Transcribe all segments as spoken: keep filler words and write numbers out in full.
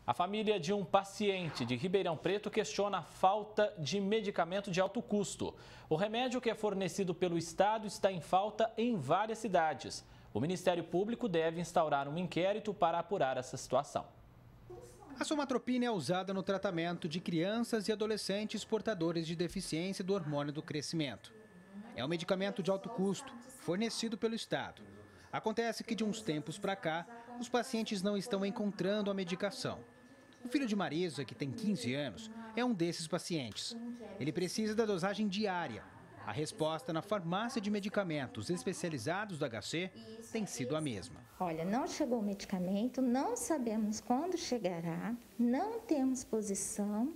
A família de um paciente de Ribeirão Preto questiona a falta de medicamento de alto custo. O remédio que é fornecido pelo Estado está em falta em várias cidades. O Ministério Público deve instaurar um inquérito para apurar essa situação. A somatropina é usada no tratamento de crianças e adolescentes portadores de deficiência do hormônio do crescimento. É um medicamento de alto custo, fornecido pelo Estado. Acontece que de uns tempos para cá, os pacientes não estão encontrando a medicação. O filho de Marisa, que tem quinze anos, é um desses pacientes. Ele precisa da dosagem diária. A resposta na farmácia de medicamentos especializados do H C tem sido a mesma. Olha, não chegou o medicamento, não sabemos quando chegará, não temos posição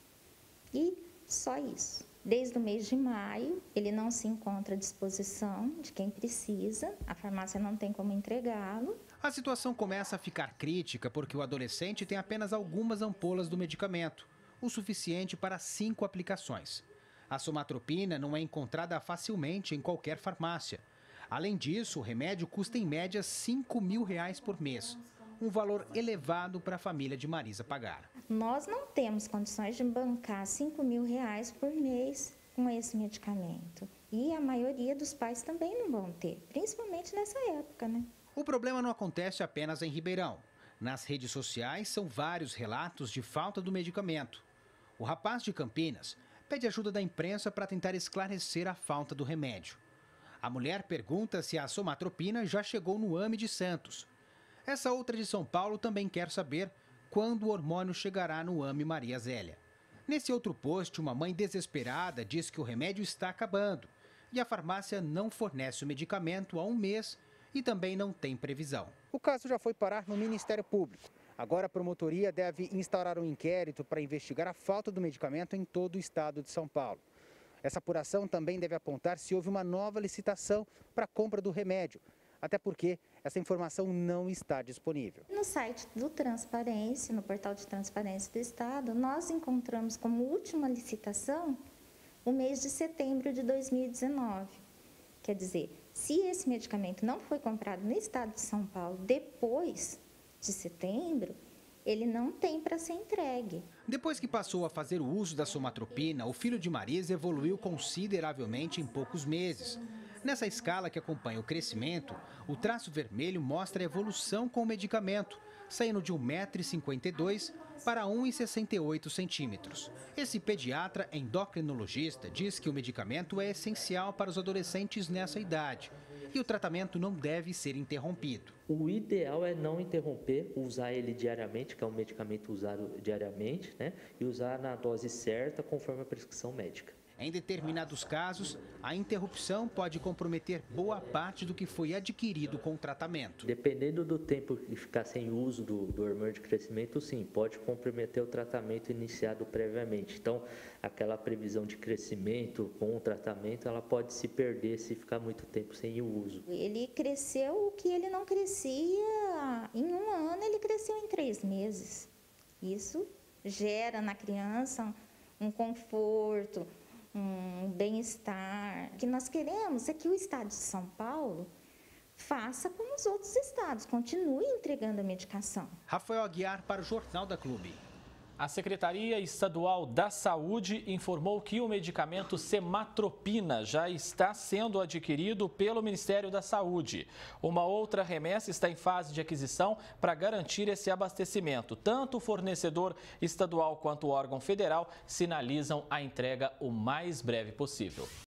e só isso. Desde o mês de maio, ele não se encontra à disposição de quem precisa, a farmácia não tem como entregá-lo. A situação começa a ficar crítica porque o adolescente tem apenas algumas ampolas do medicamento, o suficiente para cinco aplicações. A somatropina não é encontrada facilmente em qualquer farmácia. Além disso, o remédio custa em média cinco mil reais por mês, um valor elevado para a família de Marisa pagar. Nós não temos condições de bancar cinco mil reais por mês com esse medicamento. E a maioria dos pais também não vão ter, principalmente nessa época, né? O problema não acontece apenas em Ribeirão. Nas redes sociais são vários relatos de falta do medicamento. O rapaz de Campinas pede ajuda da imprensa para tentar esclarecer a falta do remédio. A mulher pergunta se a somatropina já chegou no AME de Santos. Essa outra de São Paulo também quer saber quando o hormônio chegará no AME Maria Zélia. Nesse outro post, uma mãe desesperada diz que o remédio está acabando e a farmácia não fornece o medicamento há um mês e também não tem previsão. O caso já foi parar no Ministério Público. Agora a promotoria deve instaurar um inquérito para investigar a falta do medicamento em todo o estado de São Paulo. Essa apuração também deve apontar se houve uma nova licitação para a compra do remédio, até porque essa informação não está disponível. No site do Transparência, no portal de transparência do Estado, nós encontramos como última licitação o mês de setembro de dois mil e dezenove. Quer dizer, se esse medicamento não foi comprado no estado de São Paulo depois de setembro, ele não tem para ser entregue. Depois que passou a fazer o uso da somatropina, o filho de Marisa evoluiu consideravelmente em poucos meses. Nessa escala que acompanha o crescimento, o traço vermelho mostra a evolução com o medicamento, saindo de um metro e cinquenta e dois para um metro e sessenta e oito centímetros. Esse pediatra endocrinologista diz que o medicamento é essencial para os adolescentes nessa idade e o tratamento não deve ser interrompido. O ideal é não interromper, usar ele diariamente, que é um medicamento usado diariamente, né? E usar na dose certa, conforme a prescrição médica. Em determinados casos, a interrupção pode comprometer boa parte do que foi adquirido com o tratamento. Dependendo do tempo que ficar sem uso do, do hormônio de crescimento, sim, pode comprometer o tratamento iniciado previamente. Então, aquela previsão de crescimento com o tratamento, ela pode se perder se ficar muito tempo sem o uso. Ele cresceu o que ele não crescia em um ano, ele cresceu em três meses. Isso gera na criança um conforto, um bem-estar. O que nós queremos é que o estado de São Paulo faça como os outros estados, continue entregando a medicação. Rafael Aguiar para o Jornal da Clube. A Secretaria Estadual da Saúde informou que o medicamento sematropina já está sendo adquirido pelo Ministério da Saúde. Uma outra remessa está em fase de aquisição para garantir esse abastecimento. Tanto o fornecedor estadual quanto o órgão federal sinalizam a entrega o mais breve possível.